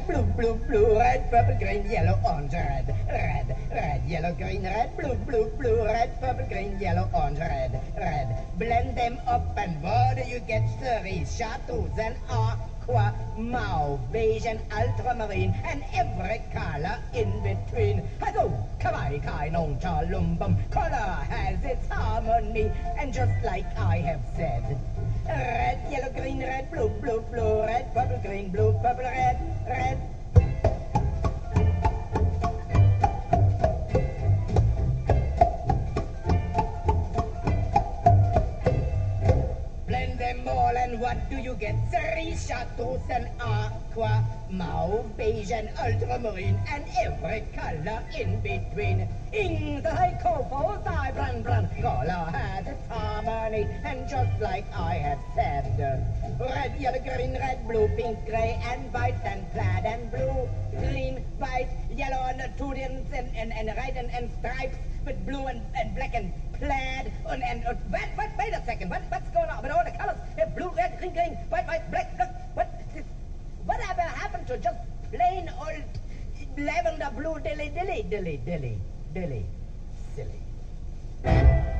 blue, blue, blue, red, purple, green, yellow, orange, red, red, red, yellow, green, red, blue, blue, blue, red, purple, green, yellow, orange, red, red. Blend them up and what do you get? Cerise, chartreuse, and aqua, mauve, beige, and ultramarine, and every color in between. Hello, kawaii, kai, non, cha, lumbum. Color has its harmony, and just like I have said, red, yellow, green, red, blue, blue, blue, red, purple, green, blue, purple, red, red. Blend them all and what do you get? Cerise, chartreuse, and aqua, mauve, beige, and ultramarine, and every color in between. In the cocoa, die, brand, color has its harmony, and just like I have said, red, yellow, green, red, blue, pink, gray, and white, and plaid, and blue, green, white, yellow, and tudens, and red, and stripes, with blue and black and plaid, and wait a second, what's going on with all the colors? Blue, red, green, white, black, whatever happened to just plain old lavender blue dilly, silly.